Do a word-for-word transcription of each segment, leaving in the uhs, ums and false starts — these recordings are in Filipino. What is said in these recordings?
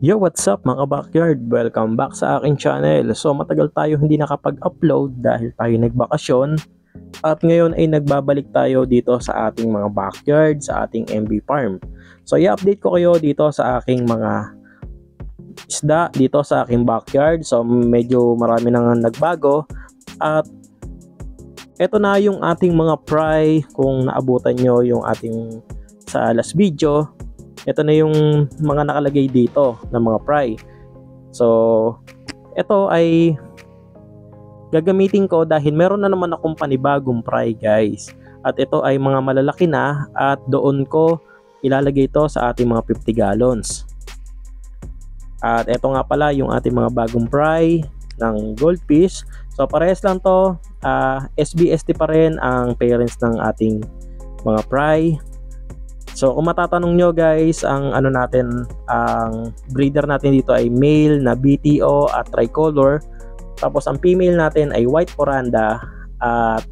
Yo, what's up mga backyard? Welcome back sa aking channel. So matagal tayo hindi nakapag-upload dahil tayo nagbakasyon at ngayon ay nagbabalik tayo dito sa ating mga backyard, sa ating M B farm. So i-update ko kayo dito sa aking mga isda dito sa aking backyard. So medyo marami nang nagbago at eto na yung ating mga fry. Kung naabutan nyo yung ating sa last video, ito na yung mga nakalagay dito ng mga fry. So ito ay gagamitin ko dahil meron na naman akong panibagong fry, guys. At ito ay mga malalaki na at doon ko ilalagay ito sa ating mga fifty gallons. At ito nga pala yung ating mga bagong fry ng goldfish. So parehas lang to, uh, S B S T pa rin ang parents ng ating mga fry. So kung matatanong nyo, guys, ang ano natin, ang breeder natin dito ay male na B T O at tricolor. Tapos ang female natin ay white Oranda at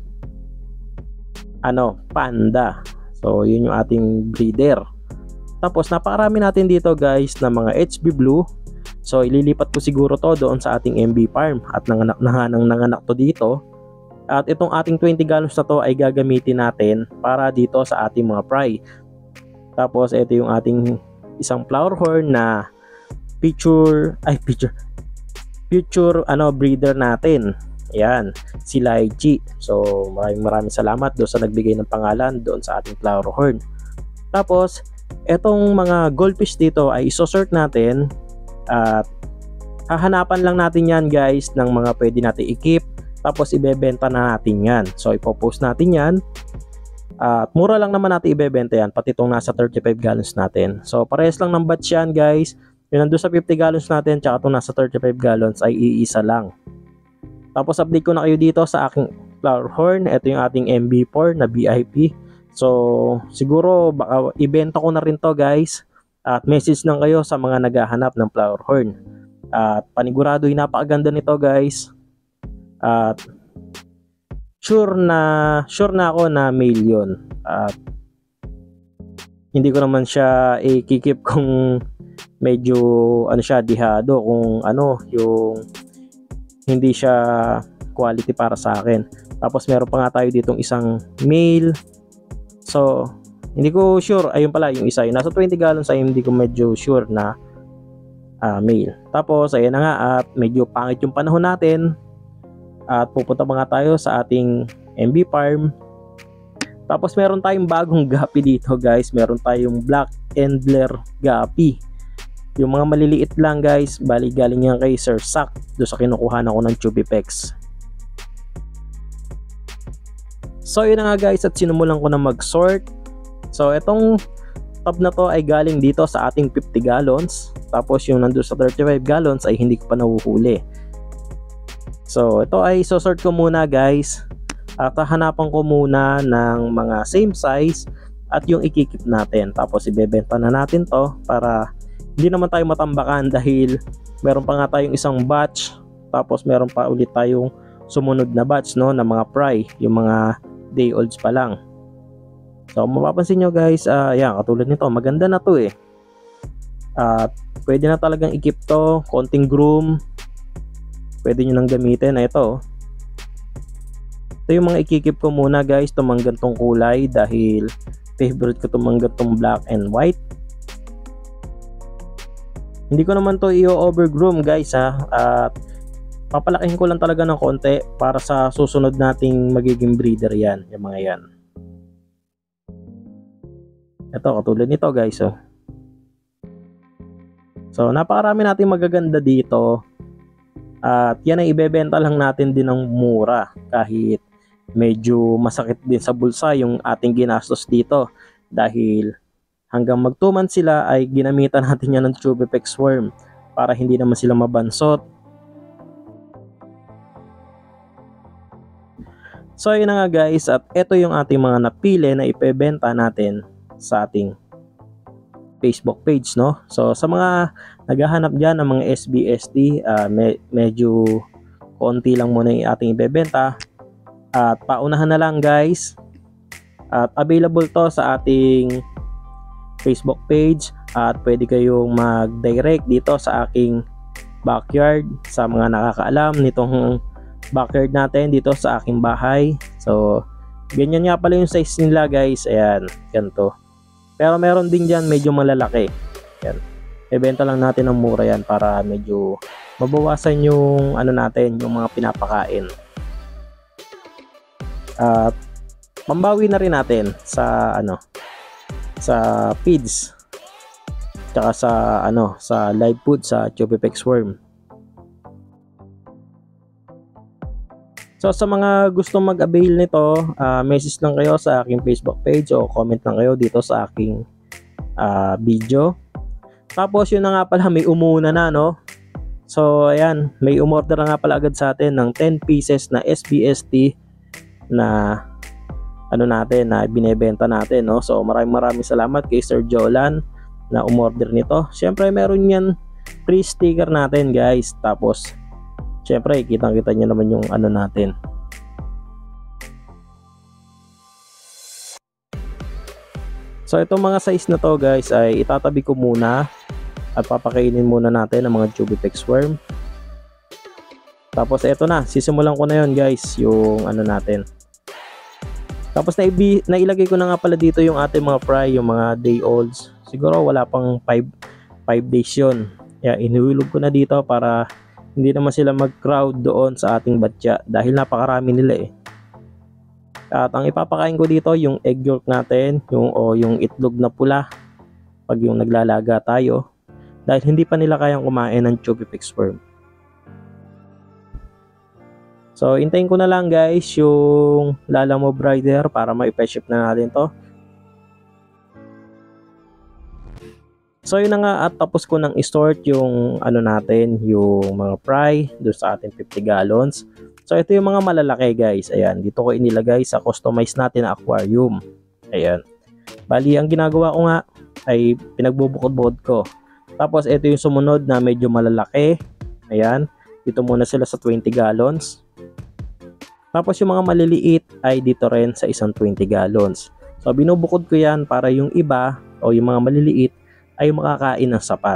ano, panda. So yun yung ating breeder. Tapos napakarami natin dito, guys, na mga H B blue. So ililipat ko siguro to doon sa ating M B farm at nanganak na nga ng nanganak to dito. At itong ating twenty gallons na to ay gagamitin natin para dito sa ating mga fry. Tapos ito yung ating isang flower horn na future ay future future ano breeder natin. Ayan, si Lychee. So maraming maraming salamat doon sa nagbigay ng pangalan doon sa ating flower horn. Tapos etong mga goldfish dito ay isosort natin at hahanapan lang natin yan, guys, ng mga pwede natin i-keep. Tapos ibebenta na natin yan. So ipopost natin yan. At uh, mura lang naman natin ibebenta yan, pati itong nasa thirty-five gallons natin. So parehas lang ng batch yan, guys. Yung nandun sa fifty gallons natin tsaka itong nasa thirty-five gallons ay iisa lang. Tapos update ko na kayo dito sa aking flower horn. Ito yung ating M B four na V I P. So siguro baka ibenta ko na rin to, guys. At message lang kayo sa mga naghahanap ng flower horn. At panigurado yung napakaganda nito, guys. At sure na sure na ako na male yun. At hindi ko naman siya i-keep kung medyo ano siya, dihado, kung ano yung hindi siya quality para sa akin. Tapos meron pa nga tayo ditong isang male. So hindi ko sure, ayun pala yung isa, yung nasa twenty gallons ay hindi ko medyo sure na uh, male. Tapos ayun na nga, at medyo pangit yung panahon natin. At pupunta pa nga tayo sa ating M B farm. Tapos meron tayong bagong gapi dito, guys. Meron tayong black endler gapi. Yung mga maliliit lang, guys. Bali galing yan kay Sir Sack. Doon sa kinukuha ko ng Chubipex. So yun na nga, guys. At sinumulan ko na mag-sort. So itong top na to ay galing dito sa ating fifty gallons. Tapos yung nandun sa thirty-five gallons ay hindi ko pa nahuhuli. So ito ay sosort ko muna, guys, at hahanapan ko muna ng mga same size at yung ikikip natin. Tapos ibebenta na natin to para hindi naman tayo matambakan dahil meron pa nga tayong isang batch. Tapos meron pa ulit tayong sumunod na batch, no, na mga fry, yung mga day olds pa lang. So mapapansin nyo, guys, uh, yan, katulad nito, maganda na to eh. At uh, pwede na talagang ikip to, konting groom. Pwede nyo nang gamitin. Ito, ito yung mga ikikip ko muna, guys, itong mga gantong kulay dahil favorite ko itong mga gantong black and white. Hindi ko naman to i-overgroom, guys, ha, at papalakihin ko lang talaga ng konti para sa susunod nating magiging breeder yan, yung mga yan. Ito, katulad nito, guys, oh. So napakarami nating magaganda dito. At yan ay ibebenta lang natin din ng mura kahit medyo masakit din sa bulsa yung ating ginastos dito dahil hanggang mag two months sila ay ginamitan natin yan ng Chubipex worm para hindi naman sila mabansot. So yun na nga, guys, at ito yung ating mga napili na ipebenta natin sa ating Facebook page, no? So sa mga naghahanap diyan ng mga S B S T, uh, me medyo konti lang muna yung ating ibebenta at paunahan na lang, guys. At available to sa ating Facebook page at pwede kayong mag-direct dito sa aking backyard sa mga nakakaalam nitong backyard natin dito sa aking bahay. So ganyan nga pala yung size nila guys, ayan, ganito. Pero meron din dyan medyo malalaki, yan. Ibenta lang natin ng mura yan para medyo mabawasan yung ano natin, yung mga pinapakain. At pambawi na rin natin sa ano, sa feeds, tsaka sa ano, sa live food sa Chupipex worm. So sa mga gustong mag-avail nito, uh, message lang kayo sa aking Facebook page o comment lang kayo dito sa aking uh, video. Tapos yun na nga pala, may umuna na, no? So ayan, may umorder na nga pala agad sa atin ng ten pieces na S B S T na ano natin, na binebenta natin, no? So maraming maraming salamat kay Sir Jolan na umorder nito. Syempre meron yan free sticker natin guys. Tapos syempre kitang kita nyo naman yung ano natin. So itong mga size na to guys ay itatabi ko muna at papakainin muna natin ang mga Chupipex worm. Tapos ito na, sisimulan ko na yon guys, yung ano natin. Tapos naibi, nailagay ko na nga pala dito yung ating mga fry, yung mga day olds. Siguro wala pang five days yun. Yeah, inuhulog ko na dito para hindi naman sila mag-crowd doon sa ating batya dahil napakarami nila eh. At ang ipapakain ko dito yung egg yolk natin, yung o yung itlog na pula pag yung naglalaga tayo dahil hindi pa nila kayang kumain ng Chupipex worm. So hintayin ko na lang guys yung Lalamove Rider para ma-ship na natin to. So yun na nga, at tapos ko nang i-sort yung ano natin, yung mga fry doon sa ating fifty gallons. So ito yung mga malalaki guys. Ayan, dito ko inilagay sa customize natin na aquarium. Ayan. Bali, ang ginagawa ko nga ay pinagbubukod-bukod ko. Tapos ito yung sumunod na medyo malalaki. Ayan. Dito muna sila sa twenty gallons. Tapos yung mga maliliit ay dito rin sa isang twenty gallons. So binubukod ko yan para yung iba o yung mga maliliit ay makakain ng sapat.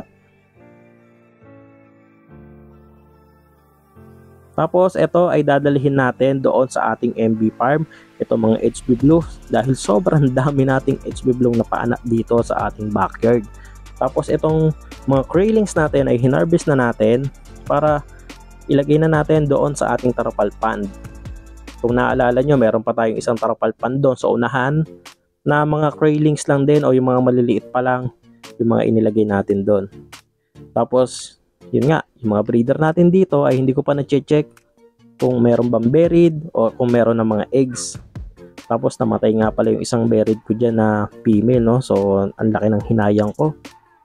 Tapos ito ay dadalhin natin doon sa ating M B farm, ito mga H B Blue, dahil sobrang dami nating H B Blue na paanak dito sa ating backyard. Tapos itong mga craylings natin ay hinarvest na natin para ilagay na natin doon sa ating tarpal pond. Kung naalala nyo, meron pa tayong isang tarpal pond doon sa unahan na mga craylings lang din o yung mga maliliit pa lang yung mga inilagay natin doon. Tapos yun nga, yung mga breeder natin dito ay hindi ko pa na-check kung meron bang buried o kung meron ng mga eggs. Tapos namatay nga pala yung isang buried ko dyan na female, no? So ang laki ng hinayang ko.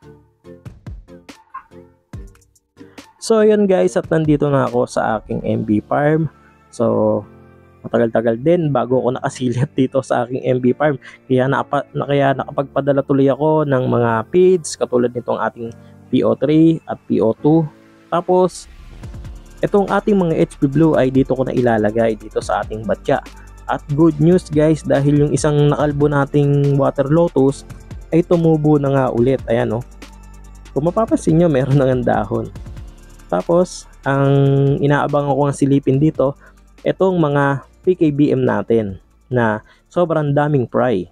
So yun guys, at nandito na ako sa aking M B farm. So matagal-tagal din bago ako nakasilat dito sa aking M B farm. Kaya, nakapa, na, kaya nakapagpadala tuloy ako ng mga feeds katulad nitong ating P O three at P O two. Tapos itong ating mga H B Blue ay dito ko na ilalagay dito sa ating batya. At good news guys, dahil yung isang nakalbo nating water lotus ay tumubo na nga ulit. Ayan o, oh. Kung mapapansin nyo, meron na ng dahon. Tapos ang inaabangan ko ng silipin dito, itong mga P K B M natin na sobrang daming fry.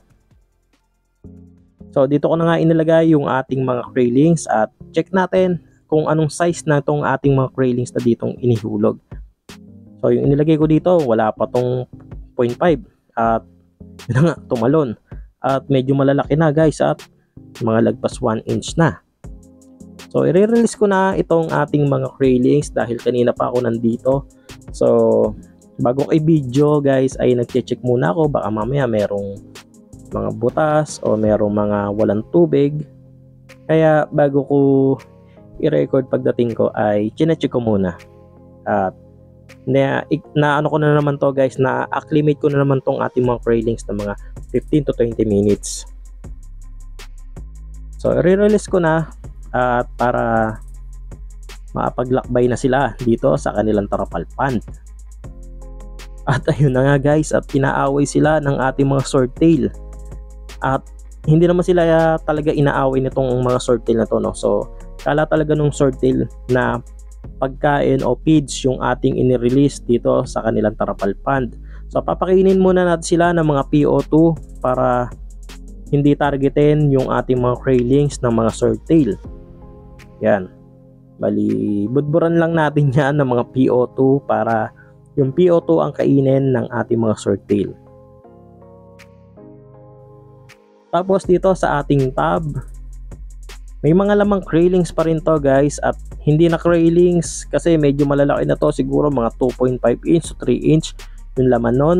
So dito ko na nga inilagay yung ating mga craylings at check natin kung anong size na itong ating mga craylings na ditong inihulog. So yung inilagay ko dito, wala pa tong zero point five at yun na nga, tumalon. At medyo malalaki na guys at mga lagpas one inch na. So i-release ko na itong ating mga craylings dahil kanina pa ako nandito. So bago kay video guys ay nagche-check muna ako, baka mamaya merong mga butas o merong mga walang tubig. Kaya bago ko i-record pagdating ko ay chinecheck ko muna. At na, na ano ko na naman to guys, na acclimate ko na naman tong ating mga craylings na mga fifteen to twenty minutes. So i-release ko na at para makapaglakbay na sila dito sa kanilang tarapal pond. At ayun na nga guys, at pinaaway sila ng ating mga swordtail. At hindi naman sila uh, talaga inaaway nitong mga swordtail na to, no? So kala talaga nung swordtail na pagkain o feeds yung ating inirelease dito sa kanilang Tarapal Pond. So papakainin muna natin sila ng mga P O two para hindi targetin yung ating mga craylings ng mga swordtail. Yan. Bali, budburan lang natin yan ng mga P O two para yung P O two ang kainin ng ating mga swordtail. Tapos dito sa ating tab, may mga lamang craylings pa rin to guys, at hindi na craylings kasi medyo malalaki na to, siguro mga two point five inch to three inch yung laman nun.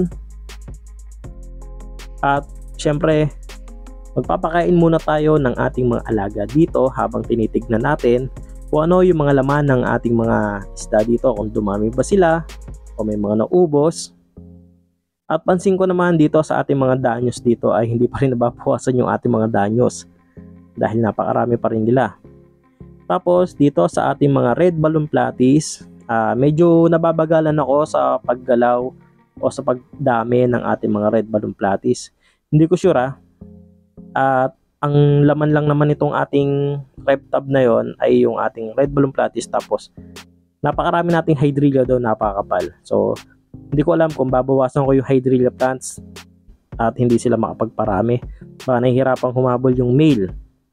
At syempre magpapakain muna tayo ng ating mga alaga dito habang tinitignan natin kung ano yung mga laman ng ating mga isda dito, kung dumami ba sila o may mga naubos. At pansin ko naman dito sa ating mga danyos dito ay hindi pa rin nababawasan yung ating mga danyos dahil napakarami pa rin nila. Tapos dito sa ating mga red balloon platies, uh, medyo nababagalan ako sa paggalaw o sa pagdami ng ating mga red balloon platies. Hindi ko sure ah. At ang laman lang naman itong ating rep tab na yon ay yung ating red balloon platies, tapos napakarami nating hydrilla doon, napakapal. So hindi ko alam kung babawasan ko yung hydrilla plants at hindi sila makapagparami, baka nahihirapang humabol yung male.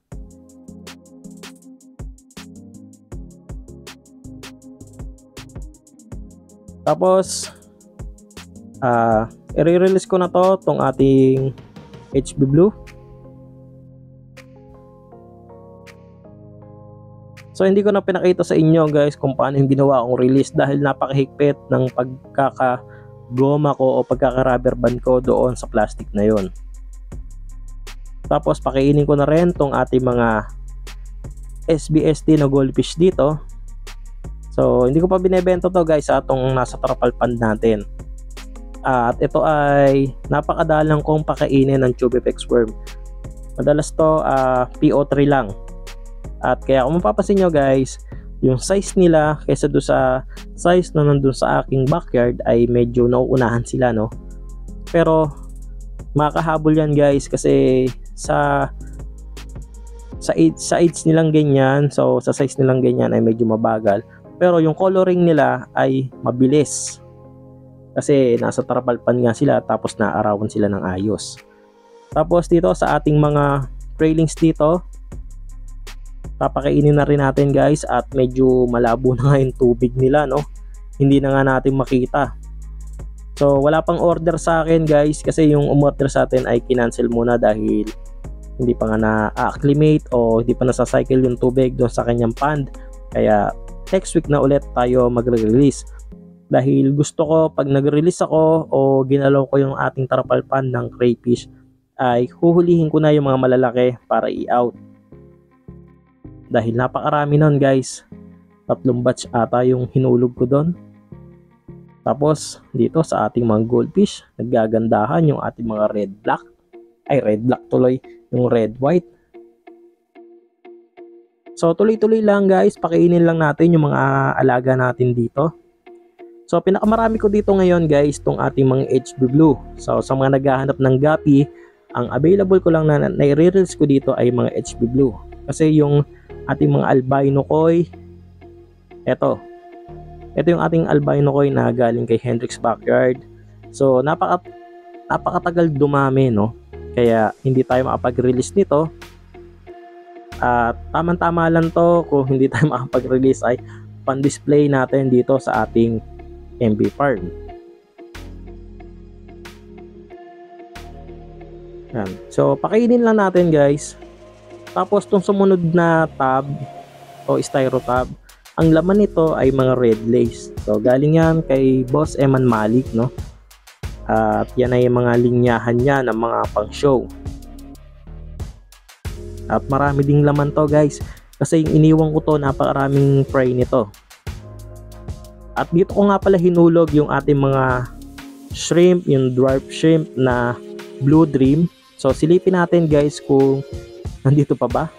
Tapos uh, i-release ko na to tong ating H B Blue. So hindi ko na pinakita sa inyo guys kung paano yung ginawa kong release dahil napakahigpit ng pagkaka-goma ko o pagkaka-rubber band ko doon sa plastic na yon. Tapos pakainin ko na rin tong ating mga S B S T na goldfish dito. So hindi ko pa binebenta to guys sa atong nasa Tarapal Pond natin. At ito ay napakadalang kong pakainin ng Tubifex worm. Madalas to uh, P O three lang. At kaya kung mapapansin nyo guys, yung size nila kaysa do sa size na nandun sa aking backyard ay medyo nauunahan sila, no? Pero makahabol yan guys kasi sa sa age, sa age nilang ganyan, so sa size nilang ganyan ay medyo mabagal. Pero yung coloring nila ay mabilis. Kasi nasa Tarapal Pond nga sila, tapos naarawan sila ng ayos. Tapos dito sa ating mga craylings dito, papakainin na rin natin guys, at medyo malabo na nga yung tubig nila, no? Hindi na nga natin makita. So wala pang order sa akin guys kasi yung umorder sa atin ay kinancel muna dahil hindi pa nga na-acclimate o hindi pa nasa-cycle yung tubig doon sa kanyang pond. Kaya next week na ulit tayo magre-release. Dahil gusto ko pag nag-release ako o ginalaw ko yung ating Tarapal Pond ng crayfish ay huhulihin ko na yung mga malalaki para i-out. Dahil napakarami nun guys, tatlong batch ata yung hinulog ko doon. Tapos dito sa ating mga goldfish, naggagandahan yung ating mga red black, ay red black tuloy, yung red white. So tuloy-tuloy lang guys, pakainin lang natin yung mga alaga natin dito. So pinakamarami ko dito ngayon guys, tong ating mga H B Blue. So sa mga naghahanap ng gapi, ang available ko lang na nai-release ko dito ay mga H B Blue. Kasi yung ating mga albino koi, eto ito yung ating albino koi na galing kay Hendrix Backyard. So napaka napakatagal dumami, no? Kaya hindi tayo makapag-release nito. At tamang-tama lang to kung hindi tayo makapag-release ay pan-display natin dito sa ating M B farm. Yan. So pakainin lang natin guys. Tapos tong sumunod na tab o styro tab, ang laman nito ay mga red lace. So galing yan kay Boss Eman Malik, no? At yan ay mga linyahan niya ng mga pang show. At marami ding laman to guys, kasi yung iniwan ko to, napakaraming fry nito. At dito ko nga pala hinulog yung ating mga shrimp, yung dwarf shrimp na Blue Dream. So silipin natin guys kung nandito pa ba.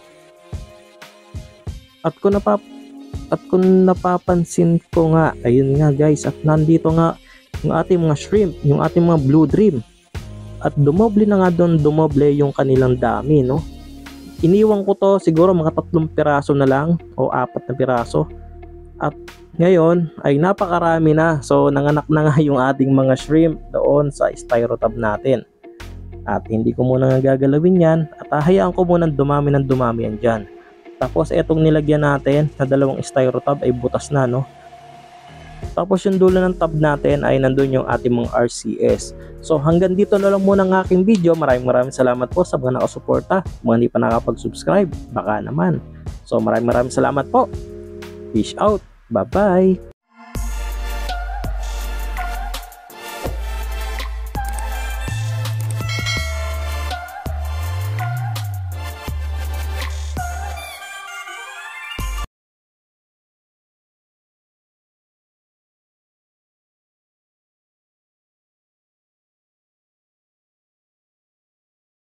At kung napap at kung napapansin ko nga, ayun nga guys, at nandito nga yung ating mga shrimp, yung ating mga Blue Dream. at dumoble na nga doon, dumoble yung kanilang dami, no. Iniwan ko to siguro mga tatlong piraso na lang o apat na piraso. At ngayon ay napakarami na. So nanganak na nga yung ating mga shrimp doon sa styrotab natin. At hindi ko muna nga gagalawin yan at hahayaan ko muna dumami ng dumami yan dyan. Tapos etong nilagyan natin na dalawang styrotab ay butas na, no. Tapos yung dulo ng tab natin ay nandun yung ating mga R C S. So hanggang dito na lang muna ang aking video. Maraming maraming salamat po sa mga nakasuporta. Mga hindi pa nakapag-subscribe, baka naman. So maraming maraming salamat po. Peace out. Bye bye.